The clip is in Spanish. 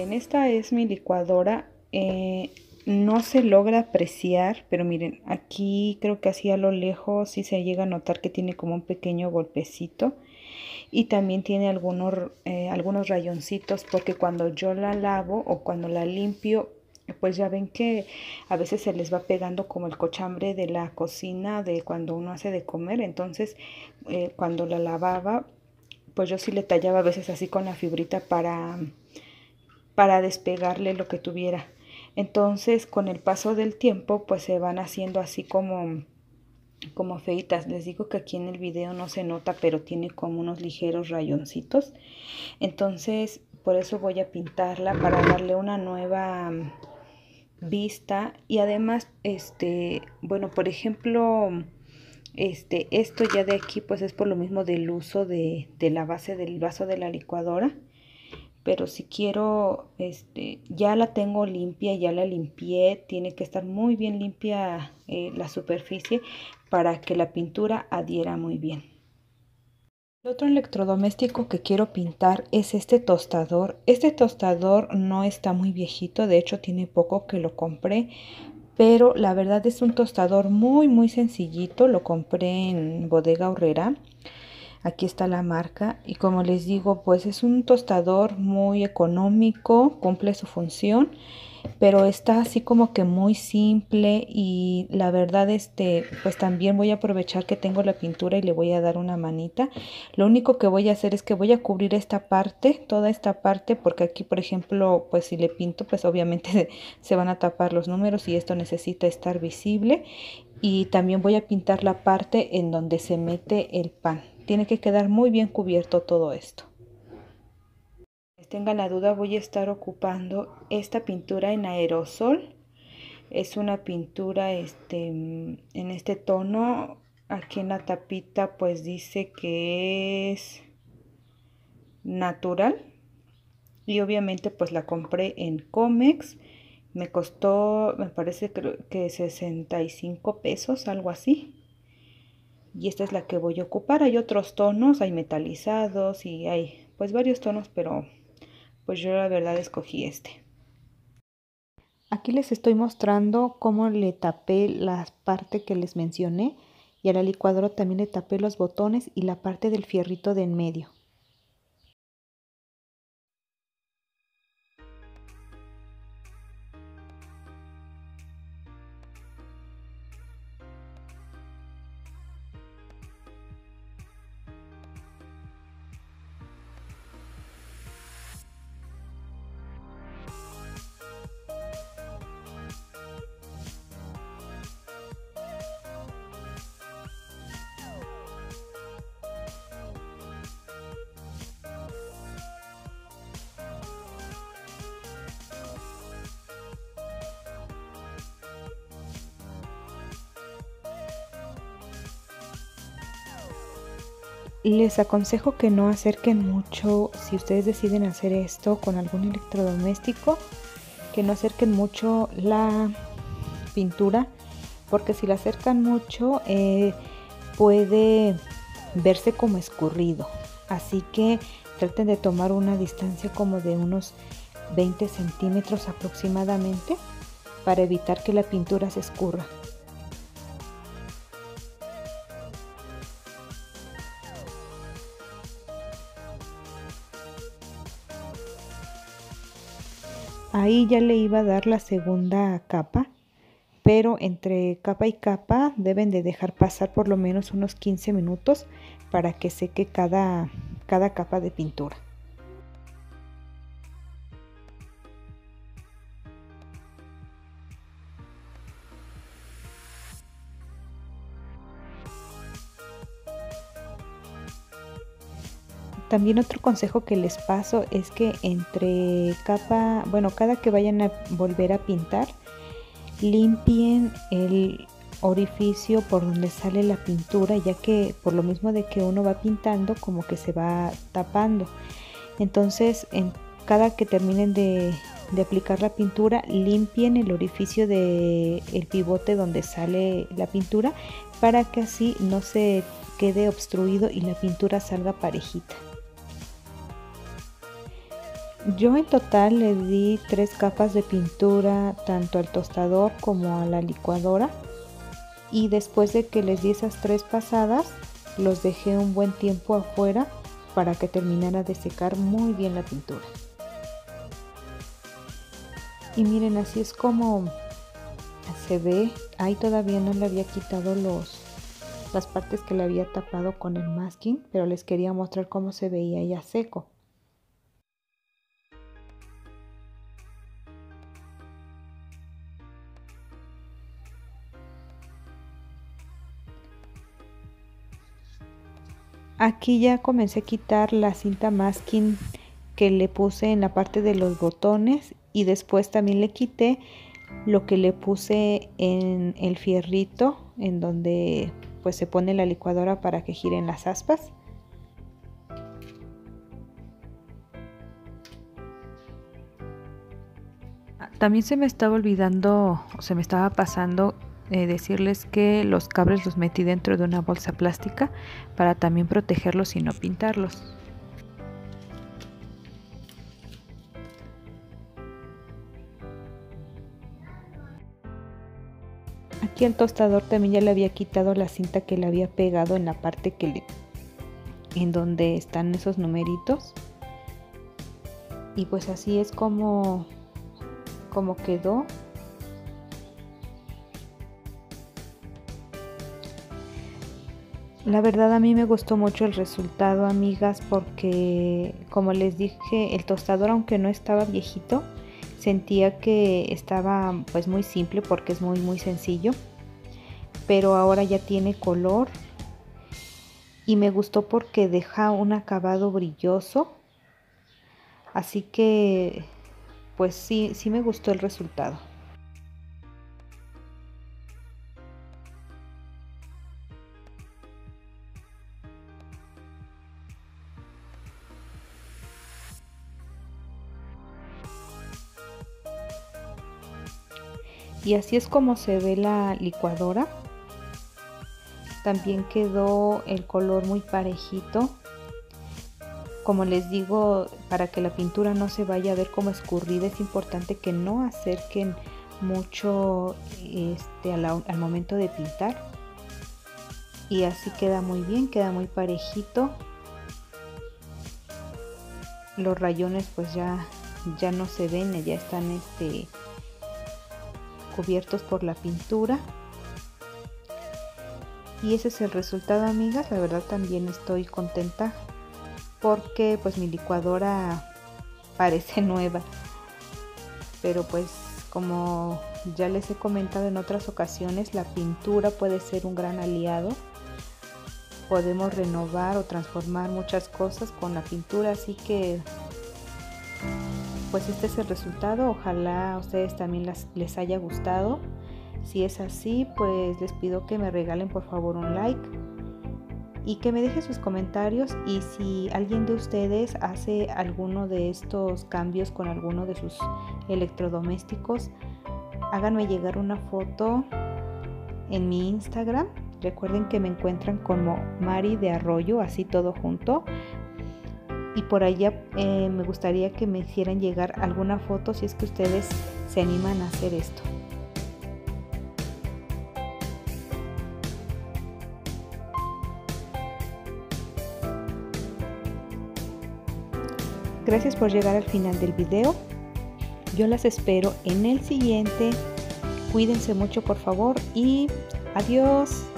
Miren, esta es mi licuadora. No se logra apreciar, pero miren, aquí creo que así a lo lejos sí se llega a notar que tiene como un pequeño golpecito. Y también tiene algunos rayoncitos, porque cuando yo la lavo o cuando la limpio, pues ya ven que a veces se les va pegando como el cochambre de la cocina de cuando uno hace de comer. Entonces cuando la lavaba, pues yo sí le tallaba a veces así con la fibrita para despegarle lo que tuviera. Entonces con el paso del tiempo pues se van haciendo así como feitas. Les digo que aquí en el video no se nota, pero tiene como unos ligeros rayoncitos. Entonces por eso voy a pintarla para darle una nueva vista. Y además bueno, por ejemplo, esto ya de aquí pues es por lo mismo del uso de la base del vaso de la licuadora. Pero si quiero, ya la tengo limpia, ya la limpié. Tiene que estar muy bien limpia la superficie para que la pintura adhiera muy bien. El otro electrodoméstico que quiero pintar es este tostador. Este tostador no está muy viejito, de hecho tiene poco que lo compré, pero la verdad es un tostador muy sencillito. Lo compré en Bodega Aurrerá. Aquí está la marca y como les digo, pues es un tostador muy económico, cumple su función, pero está así como que muy simple. Y la verdad pues también voy a aprovechar que tengo la pintura y le voy a dar una manita. Lo único que voy a hacer es que voy a cubrir esta parte, toda esta parte, porque aquí por ejemplo pues si le pinto pues obviamente se van a tapar los números y esto necesita estar visible. Y también voy a pintar la parte en donde se mete el pan. Tiene que quedar muy bien cubierto todo esto. Tengan la duda, voy a estar ocupando esta pintura en aerosol. Es una pintura en este tono. Aquí en la tapita pues dice que es natural. Y obviamente pues la compré en Comex. Me costó, me parece que 65 pesos, algo así. Y esta es la que voy a ocupar. Hay otros tonos, hay metalizados y hay pues varios tonos, pero pues yo la verdad escogí este. Aquí les estoy mostrando cómo le tapé la parte que les mencioné, y a la licuadora también le tapé los botones y la parte del fierrito de en medio. Les aconsejo que no acerquen mucho, si ustedes deciden hacer esto con algún electrodoméstico, que no acerquen mucho la pintura, porque si la acercan mucho puede verse como escurrido. Así que traten de tomar una distancia como de unos 20 centímetros aproximadamente para evitar que la pintura se escurra. Ahí ya le iba a dar la segunda capa, pero entre capa y capa deben de dejar pasar por lo menos unos 15 minutos para que seque cada capa de pintura. También otro consejo que les paso es que entre capa, bueno, cada que vayan a volver a pintar, limpien el orificio por donde sale la pintura, ya que por lo mismo de que uno va pintando como que se va tapando. Entonces cada que terminen de aplicar la pintura, limpien el orificio del pivote donde sale la pintura para que así no se quede obstruido y la pintura salga parejita. Yo en total le di 3 capas de pintura tanto al tostador como a la licuadora, y después de que les di esas 3 pasadas los dejé un buen tiempo afuera para que terminara de secar muy bien la pintura. Y miren, así es como se ve. Ahí todavía no le había quitado las partes que le había tapado con el masking, pero les quería mostrar cómo se veía ya seco. Aquí ya comencé a quitar la cinta masking que le puse en la parte de los botones, y después también le quité lo que le puse en el fierrito en donde pues se pone la licuadora para que giren las aspas. También se me estaba olvidando, o se me estaba pasando decirles que los cables los metí dentro de una bolsa plástica para también protegerlos y no pintarlos. Aquí al tostador también ya le había quitado la cinta que le había pegado en la parte en donde están esos numeritos, y pues así es como quedó. La verdad a mí me gustó mucho el resultado, amigas, porque como les dije, el tostador, aunque no estaba viejito, sentía que estaba pues muy simple porque es muy sencillo, pero ahora ya tiene color y me gustó porque deja un acabado brilloso, así que pues sí me gustó el resultado. Y así es como se ve la licuadora. También quedó el color muy parejito. Como les digo, para que la pintura no se vaya a ver como escurrida, es importante que no acerquen mucho al momento de pintar. Y así queda muy bien, queda muy parejito. Los rayones pues ya no se ven, ya están cubiertos por la pintura. Y ese es el resultado, amigas. La verdad también estoy contenta porque pues mi licuadora parece nueva, pero pues como ya les he comentado en otras ocasiones, la pintura puede ser un gran aliado. Podemos renovar o transformar muchas cosas con la pintura, así que pues este es el resultado. Ojalá a ustedes también les haya gustado. Si es así, pues les pido que me regalen por favor un like y que me dejen sus comentarios, y si alguien de ustedes hace alguno de estos cambios con alguno de sus electrodomésticos, háganme llegar una foto en mi Instagram. Recuerden que me encuentran como Mari de Arroyo, así todo junto. Y por allá me gustaría que me hicieran llegar alguna foto si es que ustedes se animan a hacer esto. Gracias por llegar al final del video. Yo las espero en el siguiente. Cuídense mucho por favor y adiós.